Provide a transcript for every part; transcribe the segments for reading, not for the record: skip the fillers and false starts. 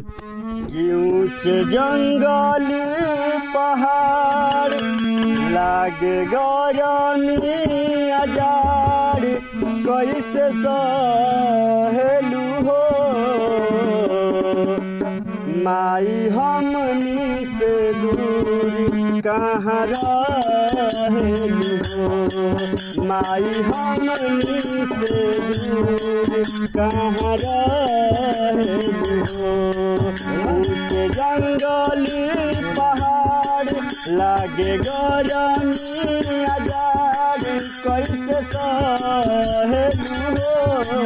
ऊंच जंगल पहाड़ लागे गरमी आजार कैसे सहेलू हो माई हमनी से दूर कहाँ रहेलू हो माई हमनी से दूर कहाँ रहेलू हो ऊंच जंगल पहाड़ लागे गरमी आजार कैसे सहेलू हो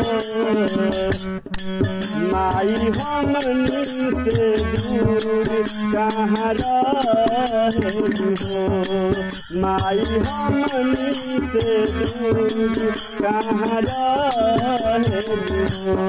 माई हमनी से दूर कहाँ रहेलू हो माई हमनी से दूर कहाँ रहेलू हो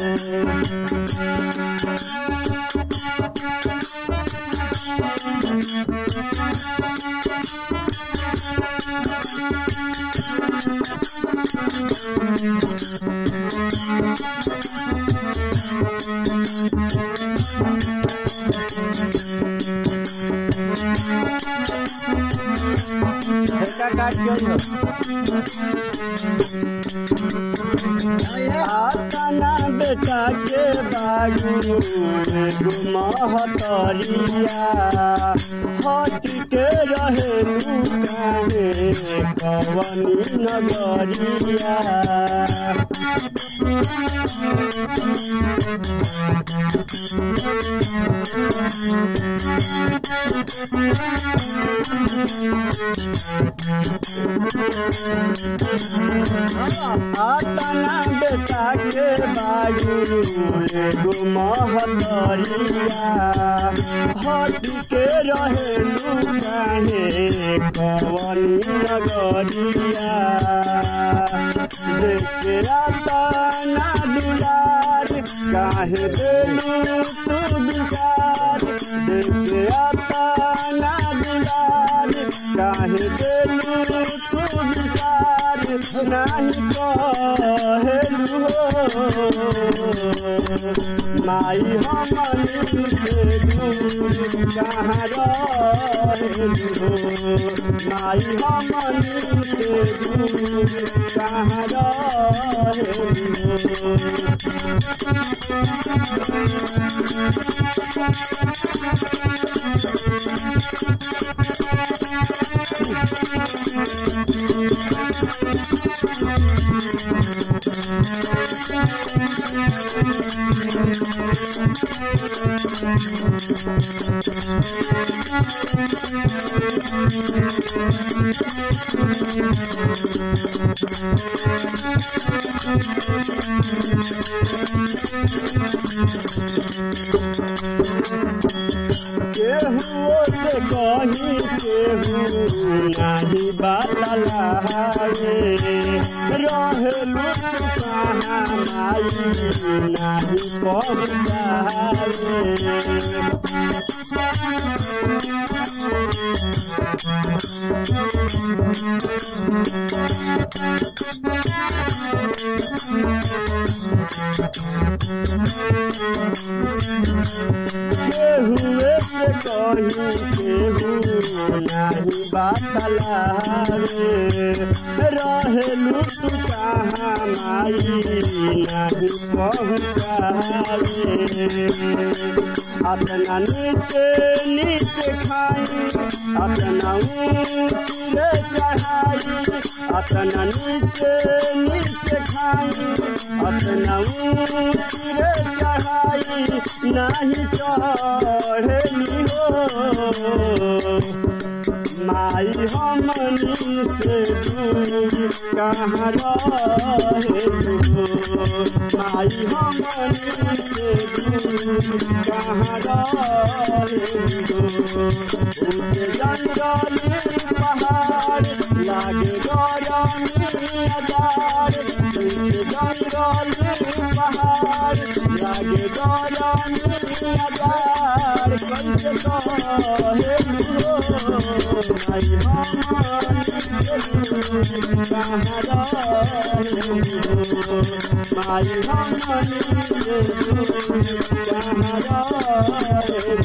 आतना बेटा के बारू महतरिया हट के रहेलू काहे कवनी नगरिया आतना बेटा के बारू एगो महतरिया हट के रहेलू काहे कवनी नगरिया देखे आतना दुलार काहे देलू तू बिचार देखे आतना दुलार काहे देलू तू बिचार नहीं कहेलू हो माई हमनी से दूर कहाँ रहेलू हो माई हमनी से दूर कहाँ रहेलू केहू से कहीं केहू नहीं बतलावे रहेलू तू कहाँ माई नहीं पहुँचावे केहू से कहीं केहू नहीं बतलावे रहेलू तू कहाँ माई नहीं पहुँचावे अपना नीचे नीचे खाई अपना ऊँच रे चढ़ाई अपना नीचे नीचे खाई अपना ऊँच रे चढ़ाई नहीं चढ़ेली हो माई हमनी से दूर कहाँ रहेलू हो माई हमनी से दूर कहाँ रहेलू हो ऊंच जंगल पहाड़ लागे गरमी आजार ऊंच जंगल पहाड़ लागे गरमी आजार कैसे सहेलू हो माई हमनी से दूर कहाँ रहेलू हो माई हमनी से दूर कहाँ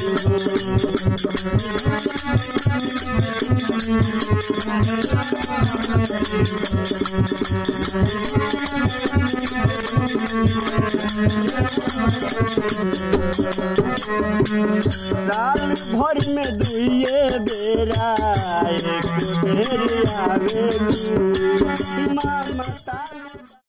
साल भर में दुइये बेरा एक बेर आवे मामा।